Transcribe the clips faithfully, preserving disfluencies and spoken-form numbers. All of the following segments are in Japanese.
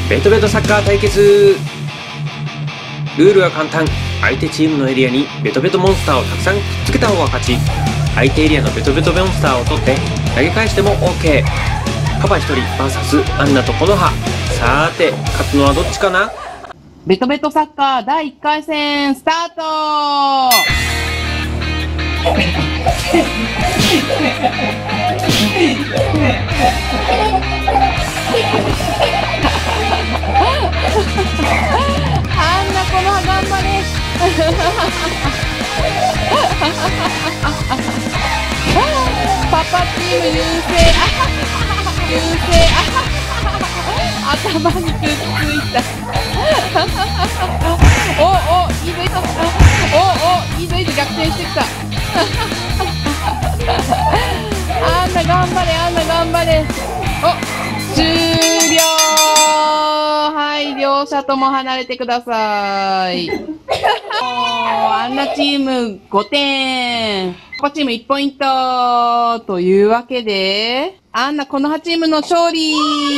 ベトベトサッカー対決。ルールは簡単。相手チームのエリアにベトベトモンスターをたくさんくっつけた方が勝ち。相手エリアのベトベトモンスターを取って投げ返しても オーケー。 パパひとり ブイエス アンナとコノハ。さーて勝つのはどっちかな。 ベトベトサッカーだいいっかい戦スタート。アンナコノハ頑張れ。パパチーム優勢。優勢。頭にくっついた。おお、いいぞいいぞ。おお、いいぞいいぞ、逆転してきた。アンナ頑張れ、アンナ頑張れ。お、終了。はい、両者とも離れてください。アンナチームごてん、パパチームいちポイントというわけで、アンナコノハチームの勝利。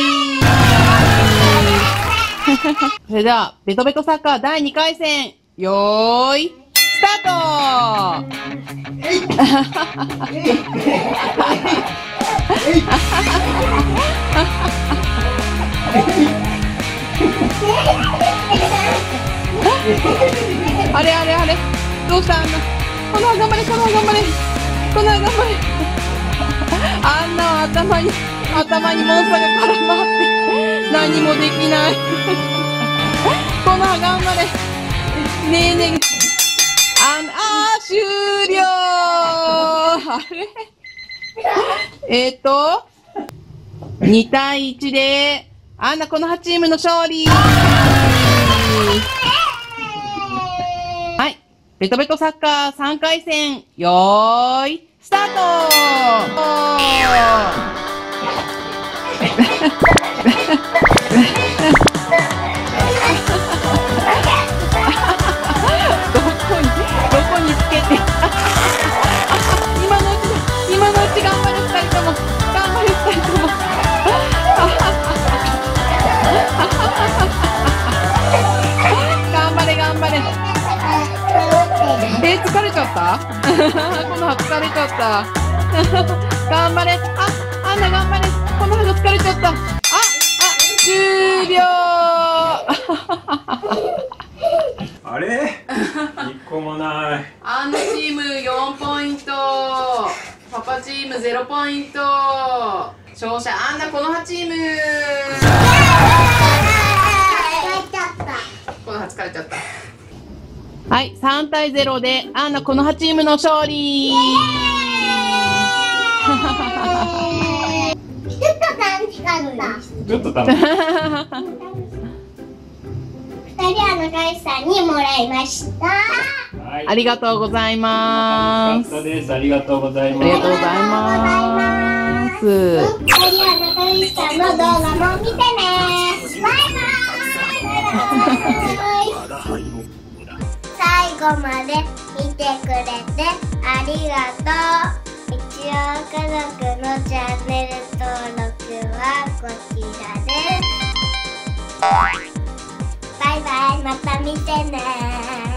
それでは、ベトベトサッカーだいにかい戦、よーい、スタート。あれあれあれ、どうしたアンナ。コノハ頑張れ、コノハ頑張れ、コノハ頑張れ。アンナは頭に、頭にモンスターが絡まって何もできない。コノハ頑張れ。ねえねえ。あん、あー、終了。あれえっと、にたいいちで、アンナコノハチームの勝利。はい。ベトベトサッカーさんかい戦、よーい、スタート。どこに、どこにつけて。今のうちだ、今のうち頑張る二人とも、頑張る二人とも。頑張れ頑張れ。えー、疲れちゃった。この葉疲れちゃった。頑張れ。あ、アンナ頑張れ。この葉が疲れちゃった。あ、あ、終了。 あれいっこもない。 アンナチームよんポイント、パパチームゼロポイント。勝者アンナコノハチーム。コノハ疲れちゃった。はい、さんたいゼロでアンナコノハチームの勝利。 ちょっと楽しかった。 ちょっと楽しい。 二人は仲良しさんにもらいました。 はい、 ありがとうございます。 楽しかったです。ありがとうございます。 ありがとうございます。 二人は仲良しさんの動画も見てね。バイバイ。最後まで見てくれてありがとう。一応家族のチャンネル登録はこちらです。バイバイ、また見てね。